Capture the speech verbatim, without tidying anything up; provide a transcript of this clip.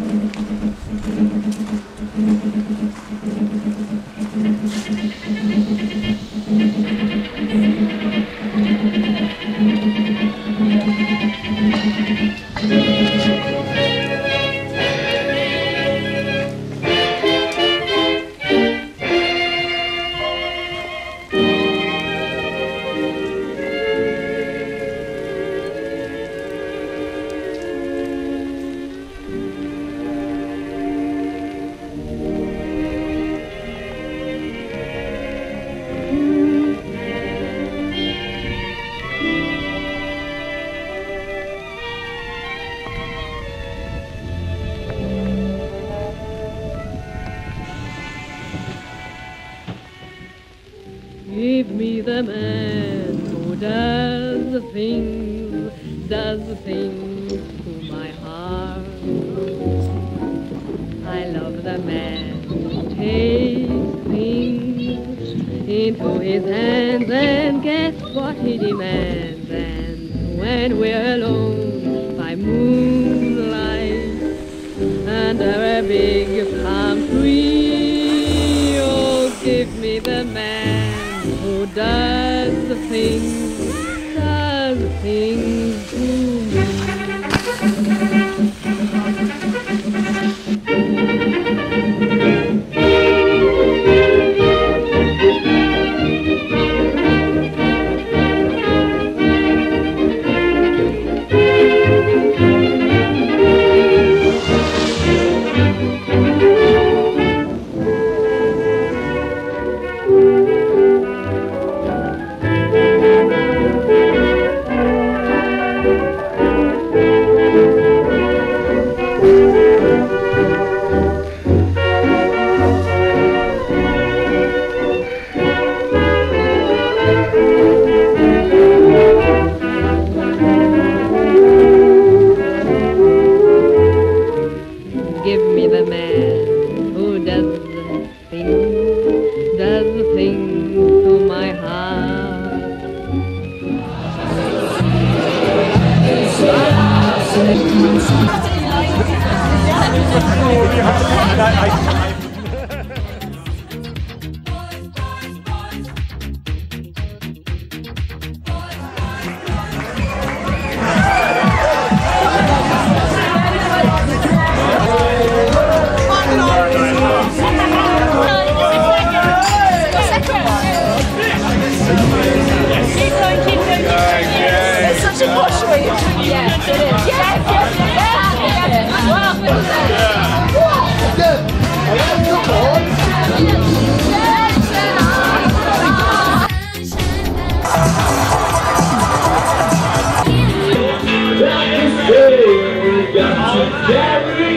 Give me the man who does the things, does the things to my heart. I love the man who takes things into his hands and gets what he demands. And when we're alone by moonlight under a big palm tree, oh, give me the man who does the things, does the things to me. Give me the man who does the things, does the things to my heart. Yes, it is. Yes, yes, yes. Wow. Got to carry